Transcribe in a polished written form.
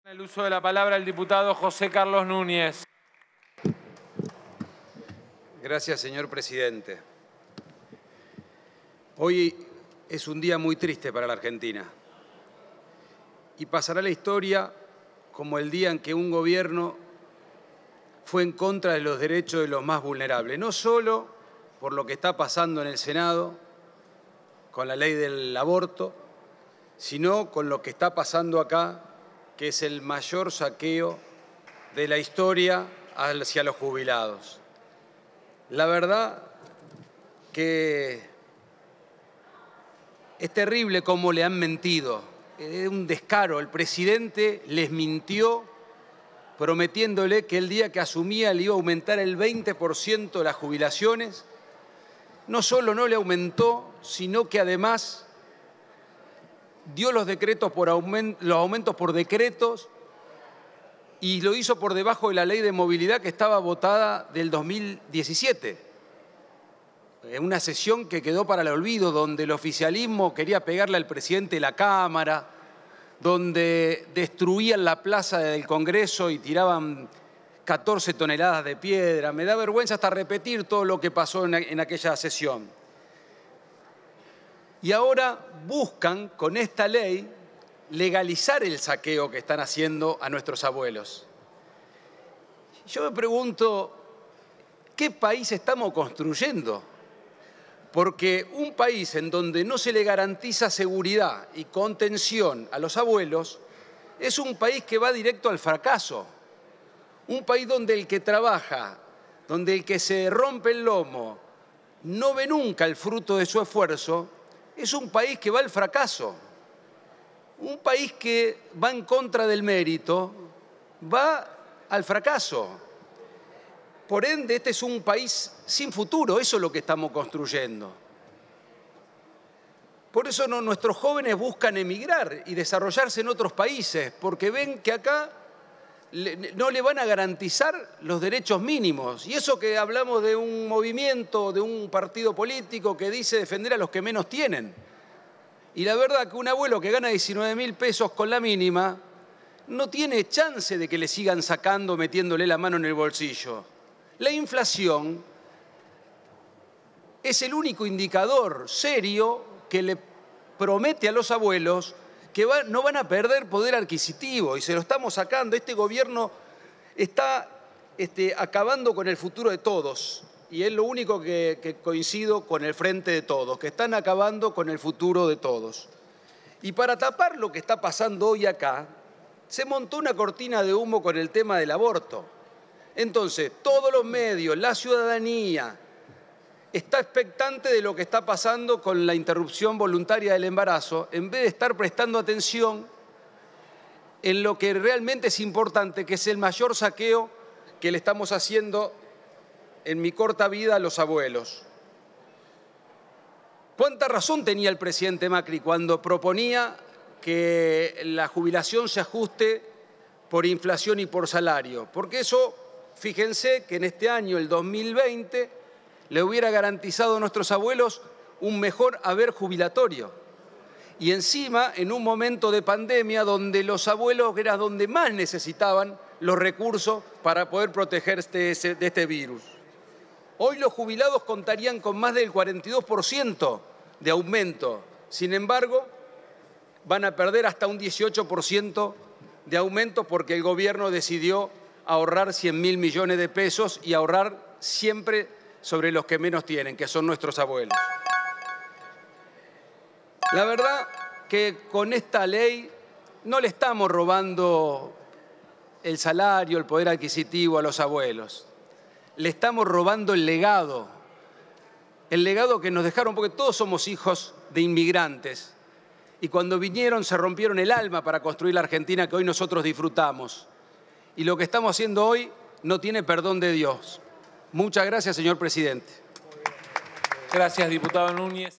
El uso de la palabra el diputado José Carlos Núñez. Gracias, señor presidente. Hoy es un día muy triste para la Argentina y pasará a la historia como el día en que un gobierno fue en contra de los derechos de los más vulnerables, no solo por lo que está pasando en el Senado con la ley del aborto, sino con lo que está pasando acá, que es el mayor saqueo de la historia hacia los jubilados. La verdad que es terrible cómo le han mentido. Es un descaro. El presidente les mintió prometiéndole que el día que asumía le iba a aumentar el 20% las jubilaciones. No solo no le aumentó, sino que además dio los aumentos por decretos y lo hizo por debajo de la ley de movilidad que estaba votada del 2017. En una sesión que quedó para el olvido, donde el oficialismo quería pegarle al presidente de la Cámara, donde destruían la plaza del Congreso y tiraban 14 toneladas de piedra. Me da vergüenza hasta repetir todo lo que pasó en aquella sesión. Y ahora buscan, con esta ley, legalizar el saqueo que están haciendo a nuestros abuelos. Yo me pregunto, ¿qué país estamos construyendo? Porque un país en donde no se le garantiza seguridad y contención a los abuelos es un país que va directo al fracaso. Un país donde el que trabaja, donde el que se rompe el lomo, no ve nunca el fruto de su esfuerzo, es un país que va al fracaso. Un país que va en contra del mérito, va al fracaso. Por ende, este es un país sin futuro, eso es lo que estamos construyendo. Por eso nuestros jóvenes buscan emigrar y desarrollarse en otros países, porque ven que acá no le van a garantizar los derechos mínimos. Y eso que hablamos de un movimiento, de un partido político que dice defender a los que menos tienen. Y la verdad que un abuelo que gana 19.000 pesos con la mínima no tiene chance de que le sigan sacando, metiéndole la mano en el bolsillo. La inflación es el único indicador serio que le promete a los abuelos que no van a perder poder adquisitivo, y se lo estamos sacando. Este gobierno está acabando con el futuro de todos, y es lo único que coincido con el Frente de Todos, que están acabando con el futuro de todos. Y para tapar lo que está pasando hoy acá, se montó una cortina de humo con el tema del aborto. Entonces, todos los medios, la ciudadanía, está expectante de lo que está pasando con la interrupción voluntaria del embarazo, en vez de estar prestando atención en lo que realmente es importante, que es el mayor saqueo que le estamos haciendo en mi corta vida a los abuelos. ¿Cuánta razón tenía el presidente Macri cuando proponía que la jubilación se ajuste por inflación y por salario? Porque eso, fíjense que en este año, el 2020, le hubiera garantizado a nuestros abuelos un mejor haber jubilatorio. Y encima, en un momento de pandemia donde los abuelos era donde más necesitaban los recursos para poder protegerse de este virus. Hoy los jubilados contarían con más del 42% de aumento. Sin embargo, van a perder hasta un 18% de aumento porque el gobierno decidió ahorrar 100.000 millones de pesos y ahorrar siempre sobre los que menos tienen, que son nuestros abuelos. La verdad que con esta ley no le estamos robando el salario, el poder adquisitivo a los abuelos. Le estamos robando el legado que nos dejaron, porque todos somos hijos de inmigrantes. Y cuando vinieron se rompieron el alma para construir la Argentina que hoy nosotros disfrutamos. Y lo que estamos haciendo hoy no tiene perdón de Dios. Muchas gracias, señor presidente. Gracias, diputado Núñez.